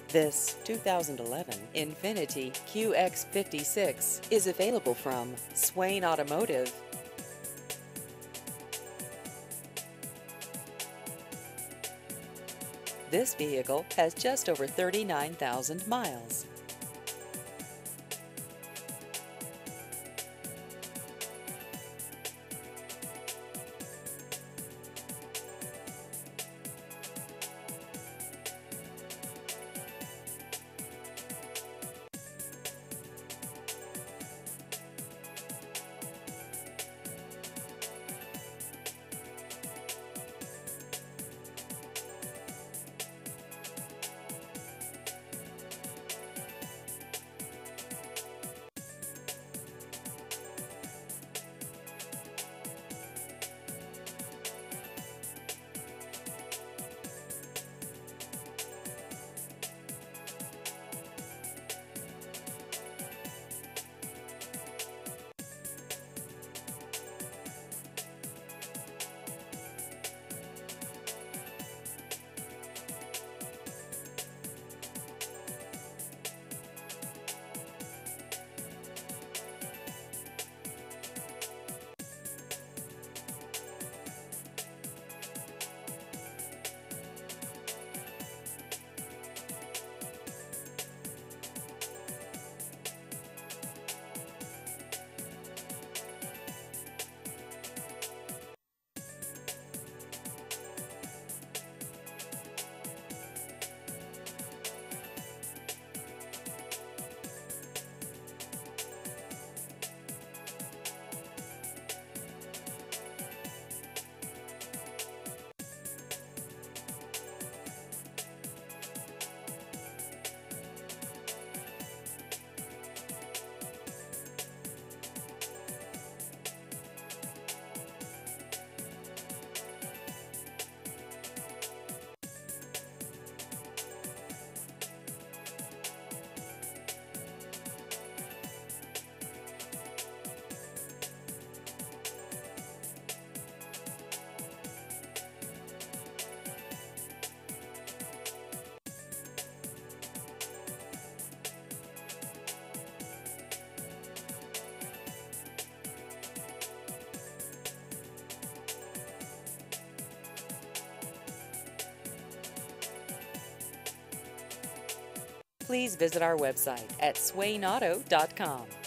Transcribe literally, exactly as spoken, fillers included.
This two thousand eleven Infiniti Q X fifty-six is available from Swain Automotive. This vehicle has just over thirty-nine thousand miles. Please visit our website at swain auto dot com.